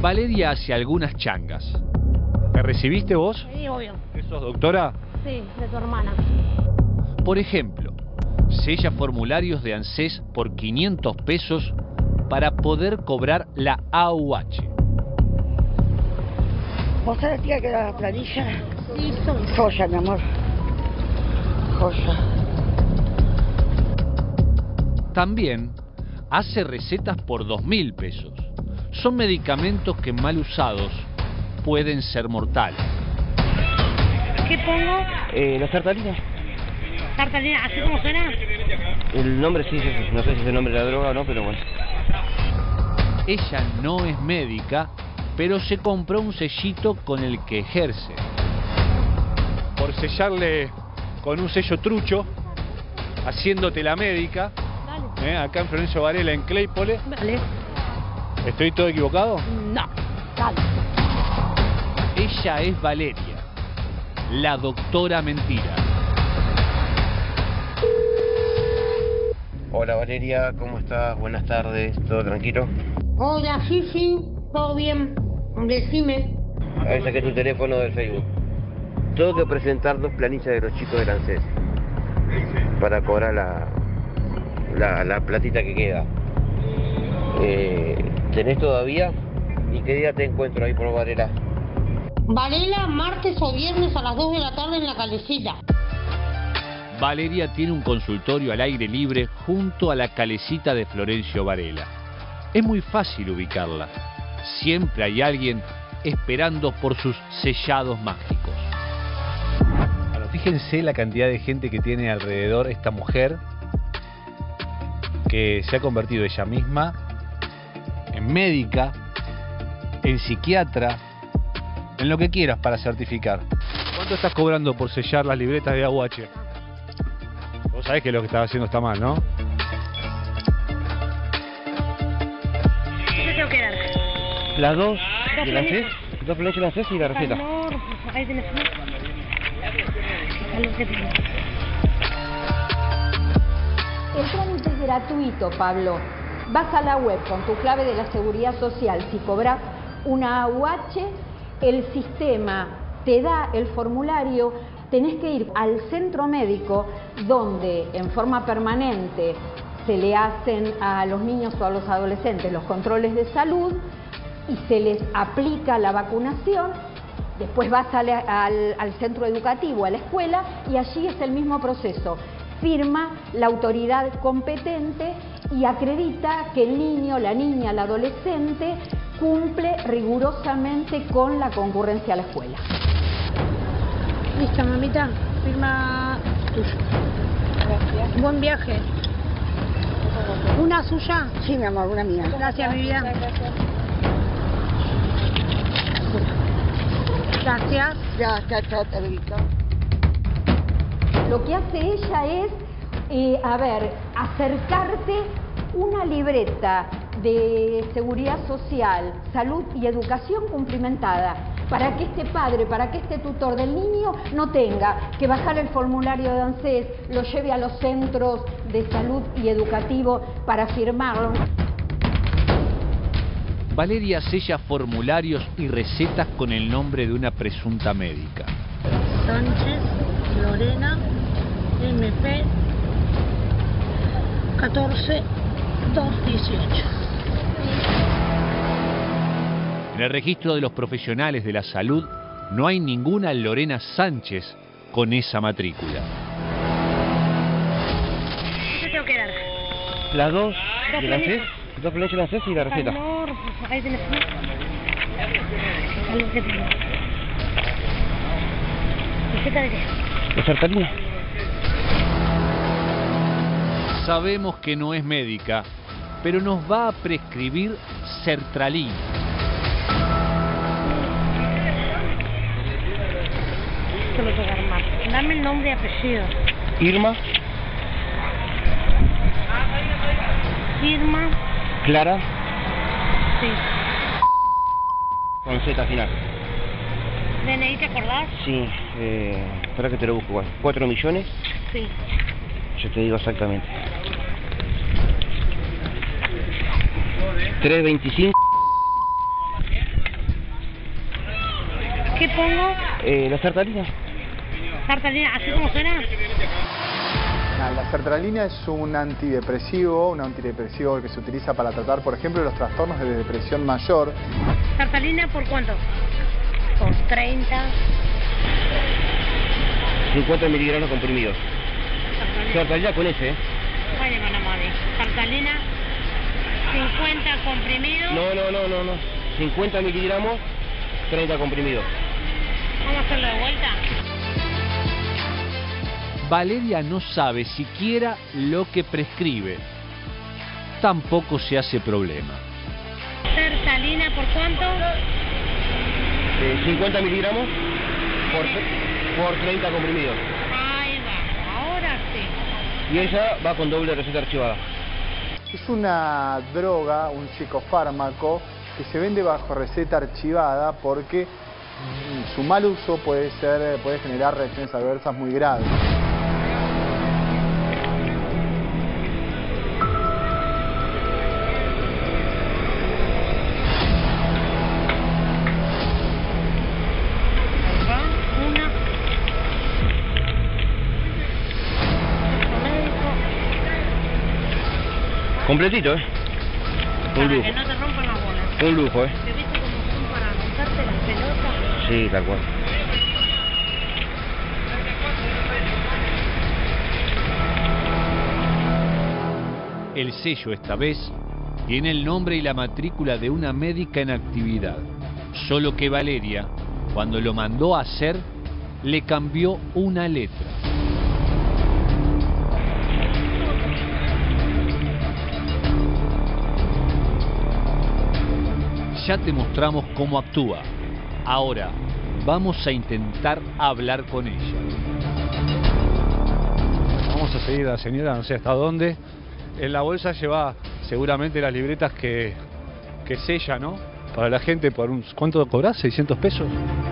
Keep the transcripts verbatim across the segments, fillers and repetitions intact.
Valeria hace algunas changas. ¿Te recibiste vos? Sí, obvio. ¿Sos doctora? Sí, de tu hermana. Por ejemplo, sella formularios de ANSES por quinientos pesos para poder cobrar la A U H. ¿Vos sabés, tía, que la planilla? Sí, soy. Joya, mi amor. Joya. También hace recetas por dos mil pesos. Son medicamentos que mal usados pueden ser mortales. ¿Qué pongo? Eh, ¿Las tartalinas? Tartalina, ¿así como suena? El nombre sí, sí, sí, no sé si es el nombre de la droga o no, pero bueno. Ella no es médica, pero se compró un sellito con el que ejerce. Por sellarle con un sello trucho, haciéndote la médica, Dale. ¿eh? Acá en Florencio Varela, en Claypole. Vale. ¿Estoy todo equivocado? No. Dale. Ella es Valeria, la doctora mentira. Hola Valeria, ¿cómo estás? Buenas tardes, ¿todo tranquilo? Hola, sí, sí. Todo bien. Decime. Ahí saqué tu teléfono del Facebook. Tengo que presentar dos planillas de los chicos del ANSES para cobrar la, la, la platita que queda. Eh, ¿Tenés todavía? ¿Y qué día te encuentro ahí por Varela? Varela, martes o viernes a las dos de la tarde en la calecita. Valeria tiene un consultorio al aire libre junto a la calecita de Florencio Varela. Es muy fácil ubicarla. Siempre hay alguien esperando por sus sellados mágicos. Bueno, fíjense la cantidad de gente que tiene alrededor esta mujer, que se ha convertido ella misma en médica, en psiquiatra, en lo que quieras para certificar. ¿Cuánto estás cobrando por sellar las libretas de A U H? Vos sabés que lo que estás haciendo está mal, ¿no? ¿Qué te tengo que dar? Las dos Dos de la planillas. ANSES, dos planillas de la ANSES y la receta. Amor, ahí tenés. Algo que tengo. El trámite es gratuito, Pablo. Vas a la web con tu clave de la Seguridad Social. Si cobras una A U H, el sistema te da el formulario. Tenés que ir al centro médico donde en forma permanente se le hacen a los niños o a los adolescentes los controles de salud y se les aplica la vacunación. Después vas al, al, al centro educativo, a la escuela, y allí es el mismo proceso. Firma la autoridad competente y acredita que el niño, la niña, el adolescente cumple rigurosamente con la concurrencia a la escuela. Listo, mamita. Firma tuya. Gracias. Buen viaje. ¿Una suya? Sí, mi amor, una mía. Gracias, mi vida. Gracias. Ya, chao, chao, te rico. Lo que hace ella es, eh, a ver, acercarte una libreta de seguridad social, salud y educación cumplimentada, para que este padre, para que este tutor del niño no tenga que bajar el formulario de ANSES, lo lleve a los centros de salud y educativo para firmarlo. Valeria sella formularios y recetas con el nombre de una presunta médica. Sánchez, Lorena, M P catorce dos dieciocho. En el registro de los profesionales de la salud no hay ninguna Lorena Sánchez con esa matrícula. ¿Qué te tengo que dar? Las dos Dos de la planillas. ANSES, dos planillas de la ANSES y la receta. Amor, ahí tenés. Algo que tengo. ¿Receta de qué? ¿Las tartalinas? Sabemos que no es médica, pero nos va a prescribir sertralina. Esto lo tengo que armar. Dame el nombre y apellido. Irma, Irma. Clara, Sí. con Z final. D N I, ¿te acordás? Sí, eh, espera que te lo busco igual. Cuatro millones, Sí. yo te digo exactamente. Tres veinticinco. ¿Qué pongo? Eh, la sertralina. Sertralina, ¿así como suena? La sertralina es un antidepresivo, un antidepresivo que se utiliza para tratar, por ejemplo, los trastornos de depresión mayor. ¿Sertralina por cuánto? Por treinta. cincuenta miligramos comprimidos. Sertralina con ese, ¿eh? Vaya con la mami. Sertralina, cincuenta comprimidos. No, no, no, no, no. cincuenta miligramos, treinta comprimidos. Vamos a hacerlo de vuelta. Valeria no sabe siquiera lo que prescribe. Tampoco se hace problema. ¿Sertralina por cuánto? Eh, cincuenta miligramos por, por treinta comprimidos. Ahí va, ahora sí. Y ella va con doble receta archivada. Es una droga, un psicofármaco que se vende bajo receta archivada porque mm, su mal uso puede ser, puede generar reacciones adversas muy graves. Completito, ¿eh? Un Para lujo. que no te rompan las bolas. Un lujo, ¿eh? ¿Te viste cómo son para romperte las pelotas? Sí, tal cual. El sello esta vez tiene el nombre y la matrícula de una médica en actividad. Solo que Valeria, cuando lo mandó a hacer, le cambió una letra. Ya te mostramos cómo actúa. Ahora vamos a intentar hablar con ella. Vamos a seguir a la señora, no sé hasta dónde. En la bolsa lleva seguramente las libretas que, que sella, ¿no? Para la gente, por un, ¿cuánto cobras? ¿seiscientos pesos?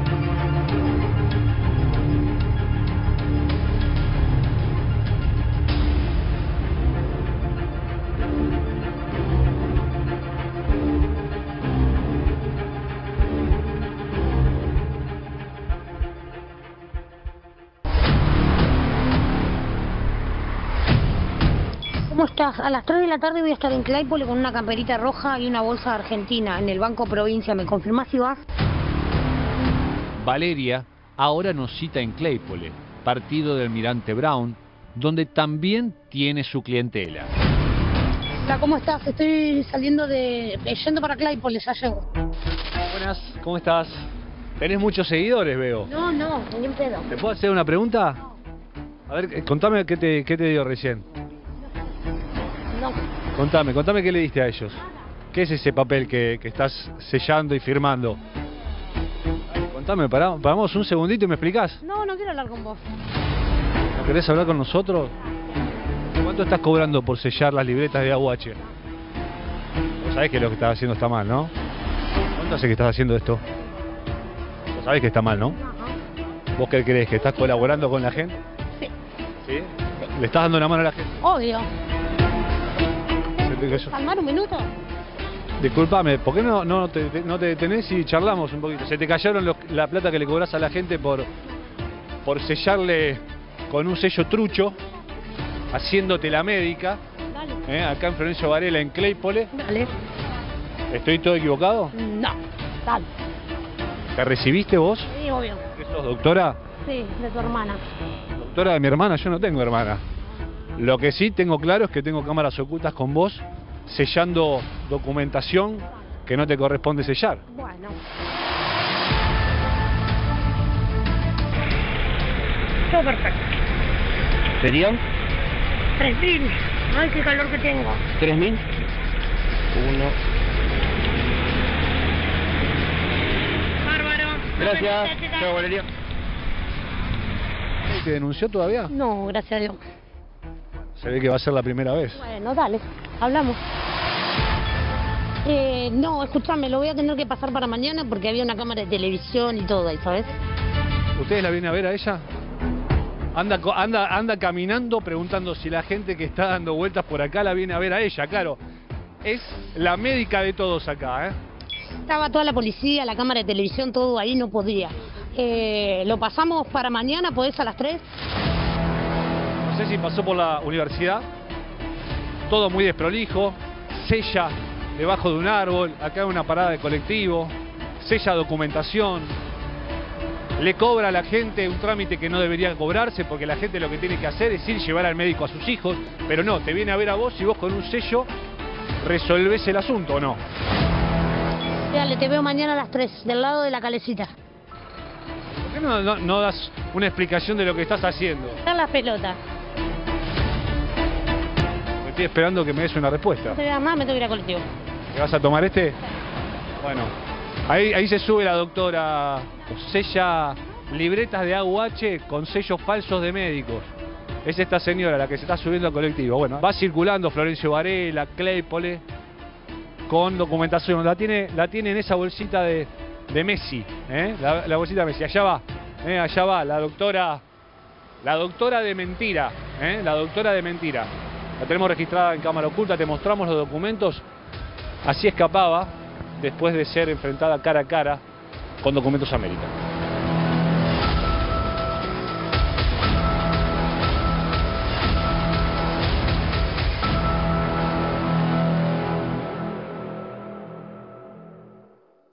¿Cómo estás? A las tres de la tarde voy a estar en Claypole con una camperita roja y una bolsa argentina en el Banco Provincia. ¿Me confirmás si vas? Valeria ahora nos cita en Claypole, partido del Almirante Brown, donde también tiene su clientela. Hola, ¿cómo estás? Estoy saliendo de... yendo para Claypole, ya llego. Buenas, ¿cómo estás? Tenés muchos seguidores, veo. No, no, ni un pedo. ¿Te puedo hacer una pregunta? A ver, eh, contame qué te, qué te dio recién. No. Contame, contame qué le diste a ellos. ¿Qué es ese papel que, que estás sellando y firmando? Contame, pará, paramos un segundito y me explicás. No, no quiero hablar con vos. ¿No querés hablar con nosotros? ¿Cuánto estás cobrando por sellar las libretas de A U H? Vos sabés que lo que estás haciendo está mal, ¿no? ¿Cuánto hace que estás haciendo esto? Vos sabés que está mal, ¿no? Ajá. ¿Vos qué crees? ¿Que estás colaborando con la gente? Sí. ¿Sí? ¿Le estás dando una mano a la gente? Obvio. ¿Se te cayó? ¿Calmar un minuto? Disculpame, ¿por qué no, no, te, no te detenés y charlamos un poquito? ¿Se te cayeron los- la plata que le cobrás a la gente por, por sellarle con un sello trucho, haciéndote la médica, Dale. ¿eh? Acá en Florencio Varela, en Claypole? Dale. ¿Estoy todo equivocado? No. Dale. ¿Te recibiste vos? Sí, obvio. ¿Qué sos, doctora? Sí, de tu hermana. Doctora de mi hermana, yo no tengo hermana. Lo que sí tengo claro es que tengo cámaras ocultas con vos, sellando documentación que no te corresponde sellar. Bueno. Todo perfecto. ¿Serían? Tres mil. Ay, qué calor que tengo. ¿Tres mil? Uno. Bárbaro. Gracias. Chao, Valeria. ¿Te denunció todavía? No, gracias a Dios. Se ve que va a ser la primera vez. Bueno, dale, hablamos. Eh, no, escúchame, lo voy a tener que pasar para mañana porque había una cámara de televisión y todo ahí, ¿sabes? ¿Ustedes la vienen a ver a ella? Anda, co- anda, anda caminando preguntando si la gente que está dando vueltas por acá la viene a ver a ella, claro. Es la médica de todos acá, ¿eh? Estaba toda la policía, la cámara de televisión, todo ahí, no podía. Eh, lo pasamos para mañana, ¿podés a las tres? No sé si pasó por la universidad. Todo muy desprolijo. Sella debajo de un árbol. Acá hay una parada de colectivo. Sella documentación. Le cobra a la gente un trámite que no debería cobrarse, porque la gente lo que tiene que hacer es ir llevar al médico a sus hijos, pero no, te viene a ver a vos y vos con un sello resolvés el asunto, ¿o no? Dale, te veo mañana a las tres, del lado de la calecita. ¿Por qué no, no, no das una explicación de lo que estás haciendo? Dar las pelotas. Me estoy esperando que me des una respuesta. No te veas más, me tengo que ir a colectivo. ¿Te vas a tomar este? Bueno, ahí, ahí se sube la doctora, sella libretas de A U H con sellos falsos de médicos. Es esta señora la que se está subiendo al colectivo. Bueno, va circulando Florencio Varela, Claypole, con documentación. La tiene, la tiene en esa bolsita de, de Messi, ¿eh? la, la bolsita de Messi. Allá va, ¿eh? allá va la doctora, la doctora de mentira, ¿eh? la doctora de mentira. La tenemos registrada en cámara oculta, te mostramos los documentos. Así escapaba después de ser enfrentada cara a cara con Documentos América.